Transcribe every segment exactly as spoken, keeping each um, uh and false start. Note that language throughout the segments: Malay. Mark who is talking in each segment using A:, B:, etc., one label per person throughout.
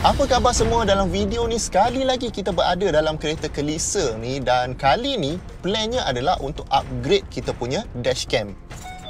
A: Apa khabar semua? Dalam video ni sekali lagi kita berada dalam kereta Kelisa ni, dan kali ni plannya adalah untuk upgrade kita punya dashcam.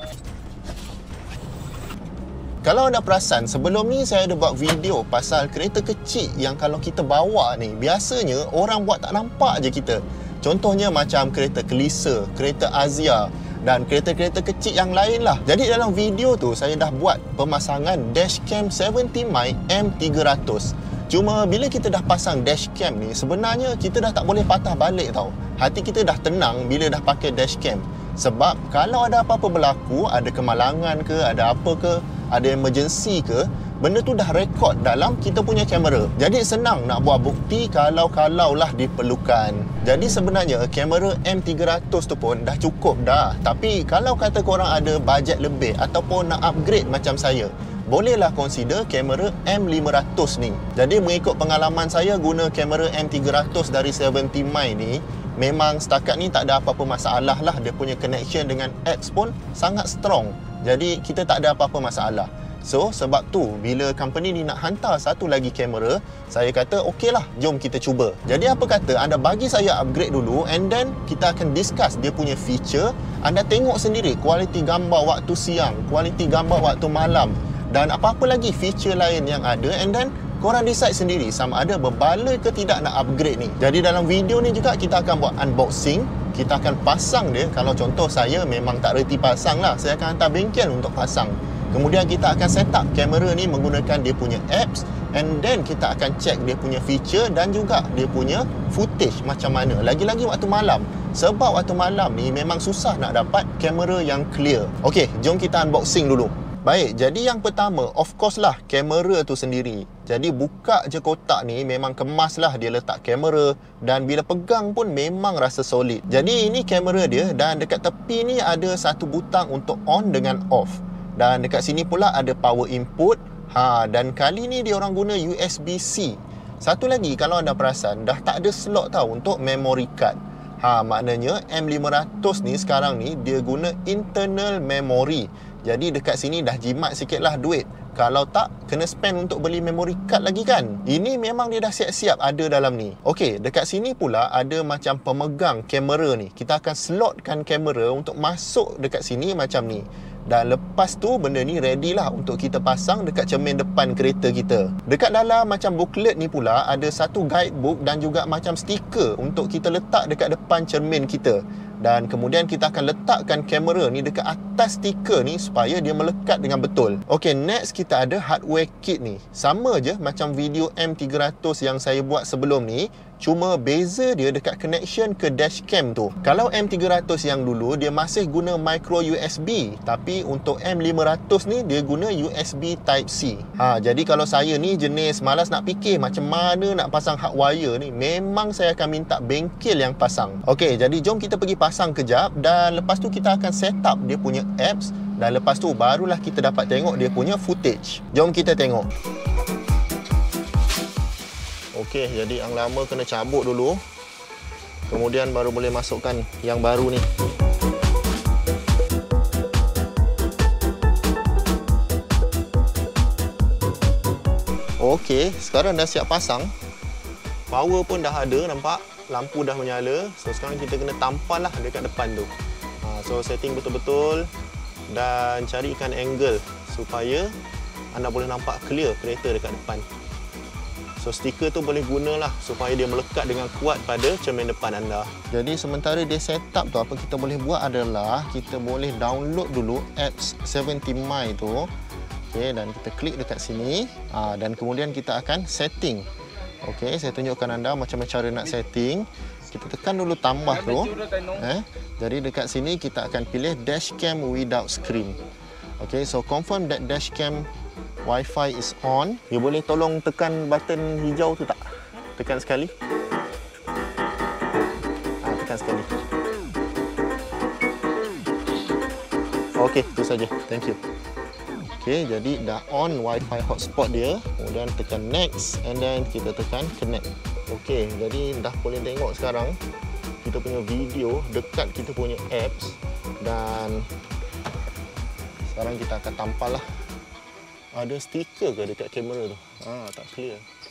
A: Kalau anda perasan, sebelum ni saya ada buat video pasal kereta kecil yang kalau kita bawa ni, biasanya orang buat tak nampak je kita. Contohnya macam kereta Kelisa, kereta Azia dan kereta-kereta kecil yang lain lah. Jadi dalam video tu saya dah buat pemasangan dashcam tujuh puluh mili M tiga ratus. Cuma bila kita dah pasang dashcam ni, sebenarnya kita dah tak boleh patah balik tau. Hati kita dah tenang bila dah pakai dashcam. Sebab kalau ada apa-apa berlaku, ada kemalangan ke, ada apa ke, ada emergency ke, benda tu dah rekod dalam kita punya kamera. Jadi senang nak buat bukti kalau-kalau lah diperlukan. Jadi sebenarnya kamera M tiga ratus tu pun dah cukup dah. Tapi kalau kata korang ada bajet lebih ataupun nak upgrade macam saya, bolehlah consider kamera M lima ratus ni. Jadi mengikut pengalaman saya guna kamera M tiga ratus dari tujuh puluh mili ni, memang setakat ni tak ada apa-apa masalah lah. Dia punya connection dengan apps pun sangat strong. Jadi kita tak ada apa-apa masalah. So sebab tu bila company ni nak hantar satu lagi kamera, saya kata okey lah, jom kita cuba. Jadi apa kata anda bagi saya upgrade dulu, and then kita akan discuss dia punya feature. Anda tengok sendiri kualiti gambar waktu siang, kualiti gambar waktu malam, dan apa-apa lagi feature lain yang ada, and then korang decide sendiri sama ada berbaloi ke tidak nak upgrade ni. Jadi dalam video ni juga kita akan buat unboxing. Kita akan pasang dia. Kalau contoh saya memang tak reti pasang lah, saya akan hantar bengkel untuk pasang. Kemudian kita akan set up kamera ni menggunakan dia punya apps, and then kita akan check dia punya feature dan juga dia punya footage macam mana. Lagi-lagi waktu malam, sebab waktu malam ni memang susah nak dapat kamera yang clear. Okey, jom kita unboxing dulu. Baik, jadi yang pertama, of course lah, kamera tu sendiri. Jadi buka je kotak ni, memang kemas lah dia letak kamera, dan bila pegang pun memang rasa solid. Jadi ini kamera dia, dan dekat tepi ni ada satu butang untuk on dengan off. Dan dekat sini pula ada power input. Ha, dan kali ni dia orang guna U S B C. Satu lagi, kalau anda perasan, dah tak ada slot tau untuk memory card. Ha, maknanya M lima ratus ni sekarang ni dia guna internal memory. Jadi dekat sini dah jimat sikit lah duit. Kalau tak, kena spend untuk beli memory card lagi kan. Ini memang dia dah siap-siap ada dalam ni. Okey, dekat sini pula ada macam pemegang kamera ni. Kita akan slotkan kamera untuk masuk dekat sini macam ni. Dan lepas tu benda ni ready lah untuk kita pasang dekat cermin depan kereta kita. Dekat dalam macam booklet ni pula ada satu guidebook dan juga macam stiker untuk kita letak dekat depan cermin kita. Dan kemudian kita akan letakkan kamera ni dekat atas stiker ni supaya dia melekat dengan betul. Okey, next kita ada hardware kit ni. Sama je macam video M tiga ratus yang saya buat sebelum ni. Cuma beza dia dekat connection ke dashcam tu. Kalau M tiga ratus yang dulu dia masih guna micro U S B, tapi untuk M lima ratus ni dia guna U S B Type C. Ha, jadi kalau saya ni jenis malas nak fikir macam mana nak pasang hardwire ni, memang saya akan minta bengkel yang pasang. Okey, jadi jom kita pergi pasang kejap, dan lepas tu kita akan set up dia punya apps, dan lepas tu barulah kita dapat tengok dia punya footage. Jom kita tengok. Okey, jadi yang lama kena cabut dulu. Kemudian baru boleh masukkan yang baru ni. Okey, sekarang dah siap pasang. Power pun dah ada, nampak? Lampu dah menyala. So sekarang kita kena tampal lah dekat depan tu. Ha, so setting betul-betul dan carikan angle supaya anda boleh nampak clear kereta dekat depan. So stiker tu boleh gunalah supaya dia melekat dengan kuat pada cermin depan anda. Jadi sementara dia set up tu, apa kita boleh buat adalah kita boleh download dulu apps tujuh puluh mili tu. Okey, dan kita klik dekat sini. Ha, dan kemudian kita akan setting. Okey, saya tunjukkan anda macam mana cara nak setting. Kita tekan dulu tambah tu. Eh, jadi dekat sini kita akan pilih dashcam without screen. Okey, so confirm that dashcam Wi-Fi is on. You boleh tolong tekan button hijau tu tak? Tekan sekali. Ha, tekan sekali. Okey, itu saja. Thank you. Okey, jadi dah on Wi-Fi hotspot dia. Kemudian tekan next, and then kita tekan connect. Okey, jadi dah boleh tengok sekarang kita punya video dekat kita punya apps, dan sekarang kita akan tampal lah. Ada stiker ke dekat kamera tu? Ha, tak clear.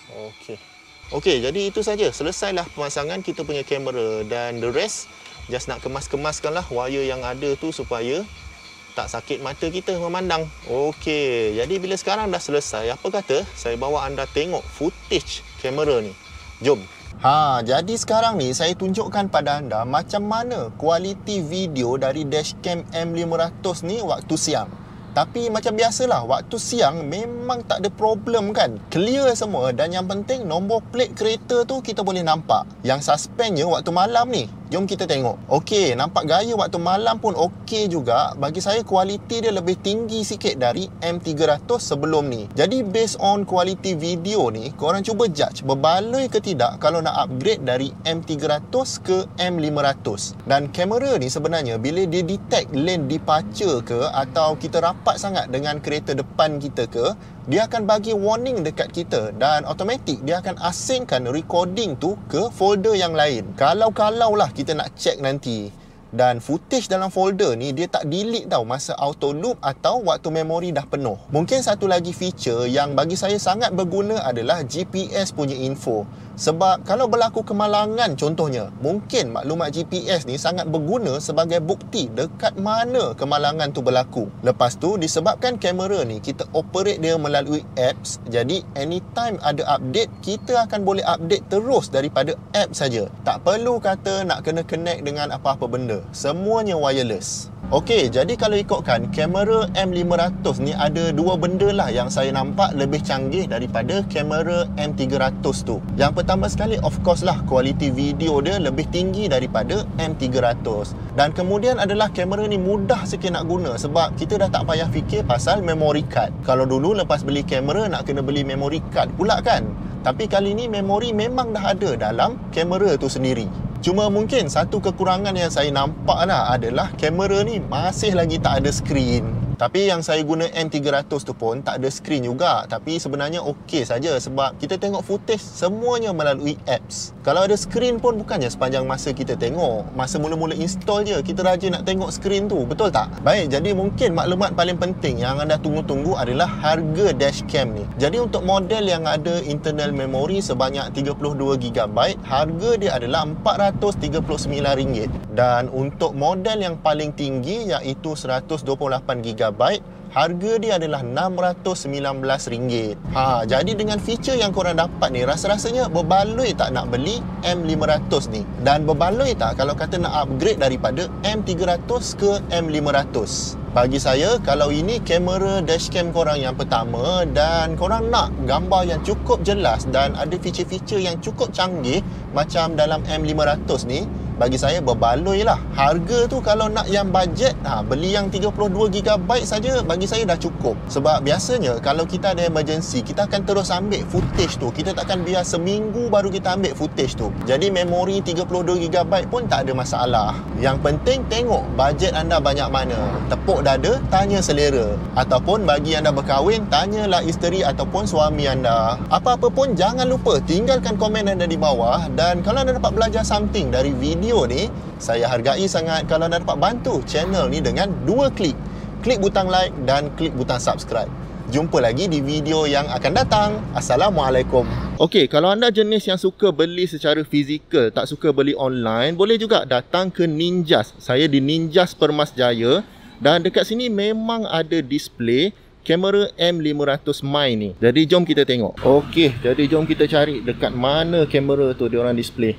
A: Okey. Okey, jadi itu saja. Selesailah pemasangan kita punya kamera dan the rest just nak kemas-kemaskanlah wire yang ada tu supaya tak sakit mata kita memandang. Okey, jadi bila sekarang dah selesai, apa kata saya bawa anda tengok footage kamera ni. Jom. Ha, jadi sekarang ni saya tunjukkan pada anda macam mana kualiti video dari dashcam M lima ratus ni waktu siang. Tapi macam biasalah, waktu siang memang tak ada problem kan. Clear semua dan yang penting nombor plate kereta tu kita boleh nampak. Yang suspendnya waktu malam ni, jom kita tengok. Okey, nampak gaya waktu malam pun okey juga. Bagi saya kualiti dia lebih tinggi sikit dari M tiga ratus sebelum ni. Jadi based on kualiti video ni, korang cuba judge berbaloi ke tidak kalau nak upgrade dari M tiga ratus ke M lima ratus. Dan kamera ni sebenarnya bila dia detect lane departure ke atau kita rapat sangat dengan kereta depan kita ke, dia akan bagi warning dekat kita dan automatik dia akan asingkan recording tu ke folder yang lain. Kalau-kalau lah kita nak check nanti. Dan footage dalam folder ni dia tak delete tau masa auto loop atau waktu memori dah penuh. Mungkin satu lagi feature yang bagi saya sangat berguna adalah G P S punya info. Sebab kalau berlaku kemalangan contohnya, mungkin maklumat G P S ni sangat berguna sebagai bukti dekat mana kemalangan tu berlaku. Lepas tu disebabkan kamera ni kita operate dia melalui apps, jadi anytime ada update kita akan boleh update terus daripada app saja. Tak perlu kata nak kena connect dengan apa-apa benda. Semuanya wireless. Okey, jadi kalau ikutkan kamera M lima ratus ni ada dua benda lah yang saya nampak lebih canggih daripada kamera M tiga ratus tu. Yang pertama sekali of course lah kualiti video dia lebih tinggi daripada M tiga ratus. Dan kemudian adalah kamera ni mudah sikit nak guna sebab kita dah tak payah fikir pasal memory card. Kalau dulu lepas beli kamera nak kena beli memory card pula kan. Tapi kali ni memori memang dah ada dalam kamera tu sendiri. Cuma mungkin satu kekurangan yang saya nampak lah adalah kamera ni masih lagi tak ada skrin. Tapi yang saya guna M tiga ratus tu pun tak ada skrin juga. Tapi sebenarnya okey saja sebab kita tengok footage semuanya melalui apps. Kalau ada skrin pun bukannya sepanjang masa kita tengok. Masa mula-mula install je kita rajin nak tengok skrin tu, betul tak? Baik, jadi mungkin maklumat paling penting yang anda tunggu-tunggu adalah harga dashcam ni. Jadi untuk model yang ada internal memory sebanyak tiga puluh dua giga byte, harga dia adalah empat ratus tiga puluh sembilan ringgit. Dan untuk model yang paling tinggi iaitu seratus dua puluh lapan giga byte, harga dia adalah enam ratus sembilan belas ringgit. Ha, jadi dengan feature yang korang dapat ni, rasa-rasanya berbaloi tak nak beli M lima ratus ni? Dan berbaloi tak kalau kata nak upgrade daripada M tiga ratus ke M lima ratus? Bagi saya, kalau ini kamera dashcam korang yang pertama dan korang nak gambar yang cukup jelas dan ada feature-feature yang cukup canggih macam dalam M lima ratus ni, bagi saya berbaloi lah. Harga tu kalau nak yang bajet, ha, beli yang tiga puluh dua giga byte saja bagi saya dah cukup. Sebab biasanya kalau kita ada emergency, kita akan terus ambil footage tu. Kita takkan biar seminggu baru kita ambil footage tu. Jadi memori tiga puluh dua giga byte pun tak ada masalah. Yang penting tengok bajet anda banyak mana. Tepuk dada, tanya selera. Ataupun bagi anda berkahwin, tanyalah isteri ataupun suami anda. Apa-apa pun jangan lupa tinggalkan komen anda di bawah. Dan kalau anda dapat belajar something dari video Video ni, saya hargai sangat kalau anda dapat bantu channel ni dengan dua klik. Klik butang like dan klik butang subscribe. Jumpa lagi di video yang akan datang. Assalamualaikum. Okey, kalau anda jenis yang suka beli secara fizikal, tak suka beli online, boleh juga datang ke Ninjas. Saya di Ninjas Permas Jaya dan dekat sini memang ada display kamera M lima ratus My ni. Jadi jom kita tengok. Okey, jadi jom kita cari dekat mana kamera tu diorang display.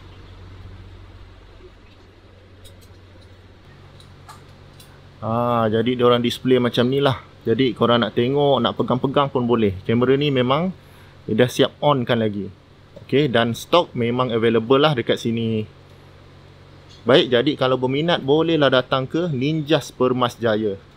A: Ah, jadi diorang display macam ni lah. Jadi korang nak tengok, nak pegang-pegang pun boleh. Kamera ni memang dah siap on kan lagi. Okay, dan stok memang available lah dekat sini. Baik, jadi kalau berminat bolehlah datang ke Ninjas Permas Jaya.